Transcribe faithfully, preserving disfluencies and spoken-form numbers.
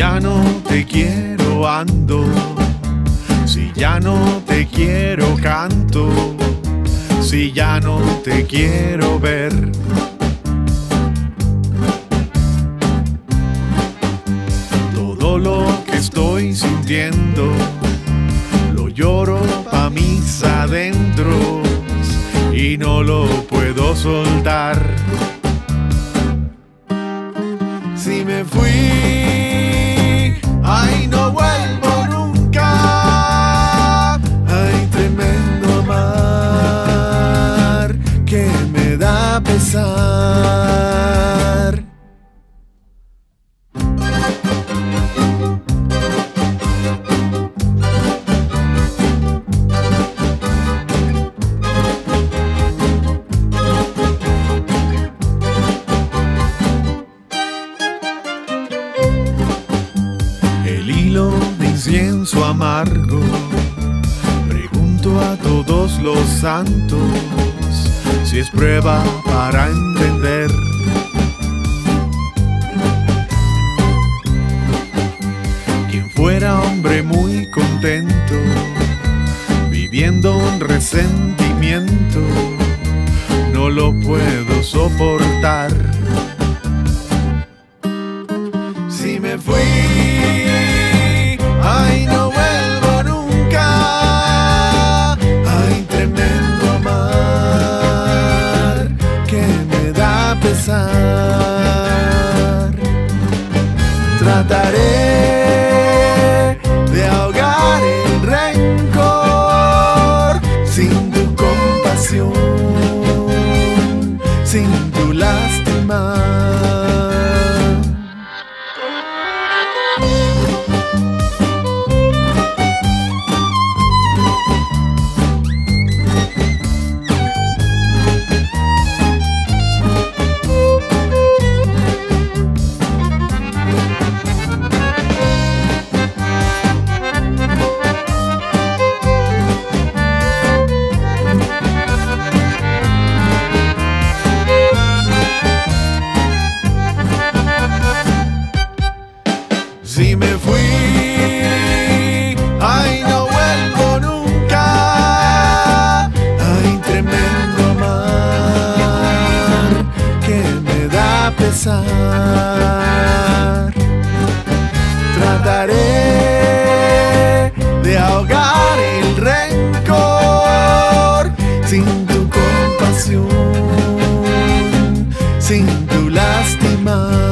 ya no te quiero ando, si ya no te quiero canto, si ya no te quiero ver. Todo lo que estoy sintiendo lo lloro pa' mis adentros y no lo puedo soltar. Si me fui, ay, no vuelvo nunca. Hay tremendo amar que me da pesar. De incienso amargo, pregunto a todos los santos si es prueba para entender. Quien fuera hombre muy contento, viviendo un resentimiento, no lo puedo soportar. Si me fui, ay, no vuelvo nunca. Hay tremendo amar que me da pesar. Trataré de ahogar el rencor sin tu compasión, sin tu lástima. Si me fui, ay, no vuelvo nunca. Hay tremendo amar que me da pesar. Trataré de ahogar el rencor sin tu compasión, sin tu lástima.